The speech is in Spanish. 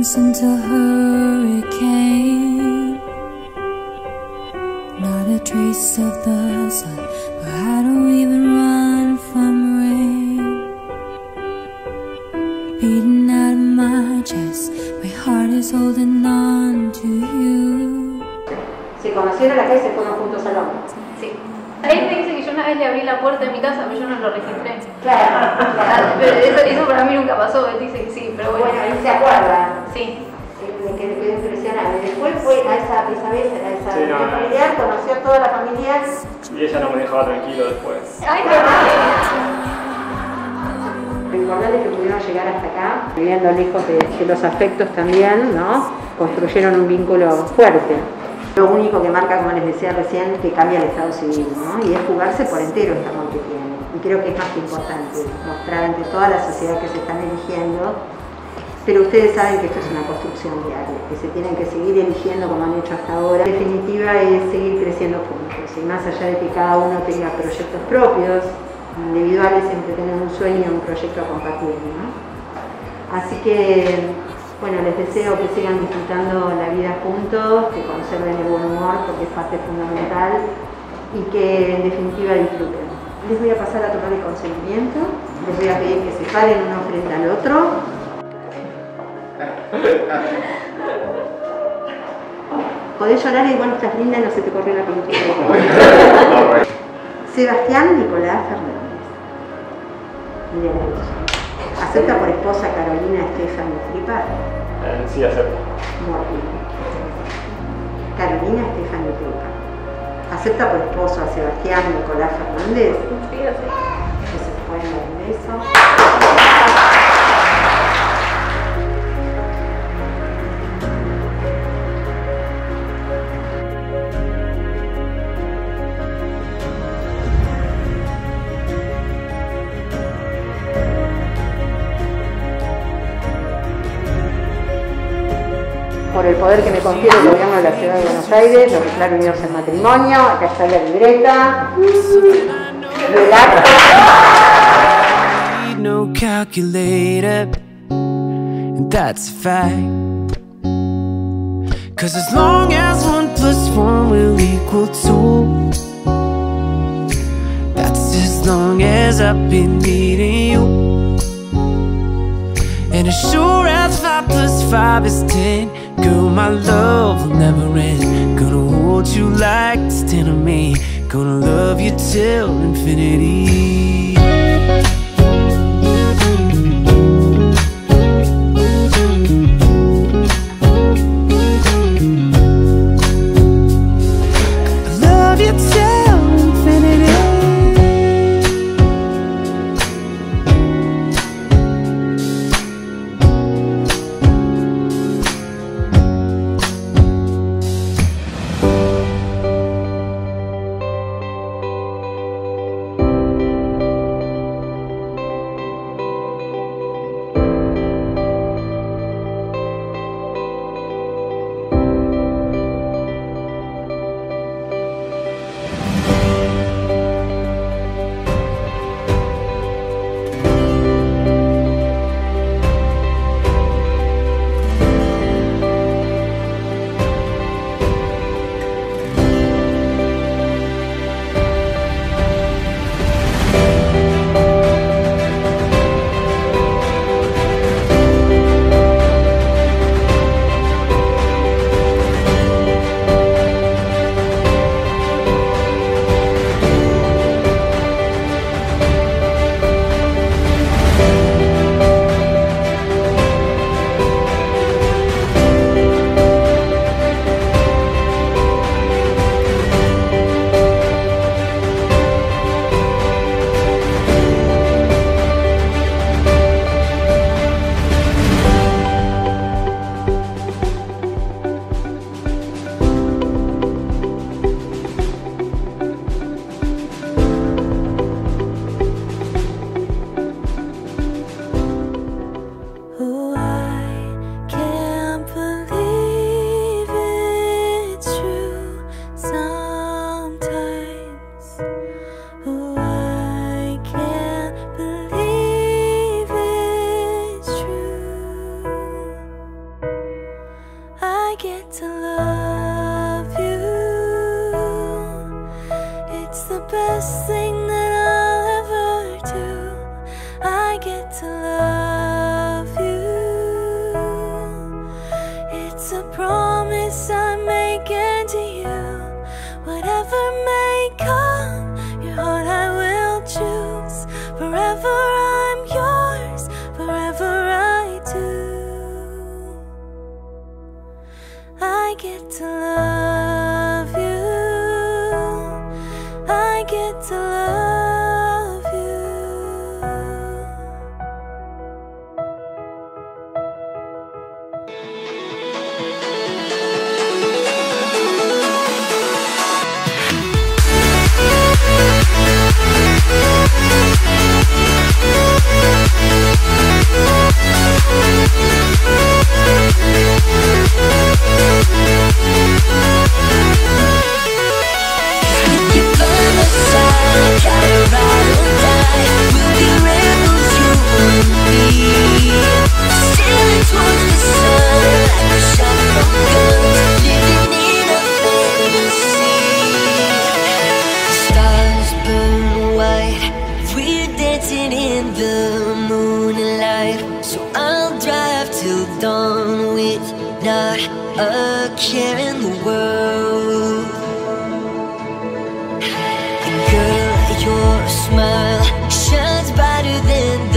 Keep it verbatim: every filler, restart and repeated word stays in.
sent a hurricane. Not a trace of the sun, but I don't even run from rain. Beating out of my chest, my heart is holding on to you. Se conocieron acá y se fueron juntos al hombre. Sí. Él me dice que yo una vez le abrí la puerta de mi casa, pero yo no lo registré. Claro, claro. Pero eso, eso para mí nunca pasó, él dice que sí, pero bueno. Bueno, él se acuerda. Sí. Me quedé, quedé impresionante. Después fue a esa, esa vez, a esa sí, no, familiar, no. Conoció a toda la familia. Y ella no me dejaba tranquilo después. Ay, qué mal. Lo importante es que pudieron llegar hasta acá, viviendo lejos de, de los afectos también, ¿no? Construyeron un vínculo fuerte. Lo único que marca, como les decía recién, que cambia el estado civil, ¿no? Y es jugarse por entero este amor que tienen. Y creo que es más que importante mostrar ante toda la sociedad que se están eligiendo. Pero ustedes saben que esto es una construcción diaria, que se tienen que seguir eligiendo como han hecho hasta ahora. En definitiva es seguir creciendo juntos, y más allá de que cada uno tenga proyectos propios, individuales, siempre tienen un sueño y un proyecto a compartir, ¿no? Así que, bueno, les deseo que sigan disfrutando la vida juntos, que conserven el buen humor, porque es parte fundamental, y que en definitiva disfruten. Les voy a pasar a tomar el consentimiento, les voy a pedir que se paren uno frente al otro. Podés llorar, igual estás linda y no se te corre la pintura. Sebastián Nicolás Fernández. Miren eso. ¿Acepta por esposa a Carolina Estefani Tripa? Eh, sí, acepto. Muy bien. Carolina Estefani Tripa. ¿Acepta por esposo a Sebastián Nicolás Fernández? Sí, así. Que se pueden dar un beso. Por el poder que me confiere el gobierno de la ciudad de Buenos Aires, los declaro unidos en matrimonio. Acá está la libreta del acto. No calculator, and that's a fact. Cause as long as one plus one will equal two, that's as long as I've been needing you. And as sure as five plus five is ten, girl, my love will never end. Gonna hold you like it's ten of me. Gonna love you till infinity. Love you till infinity. get to love you. It's a promise I'm making to you. Whatever may come, your heart I will choose. Forever I'm yours, forever I do. I get to love you. I get to love you. In the moonlight, so I'll drive till dawn with not a care in the world. And girl, your smile shines brighter than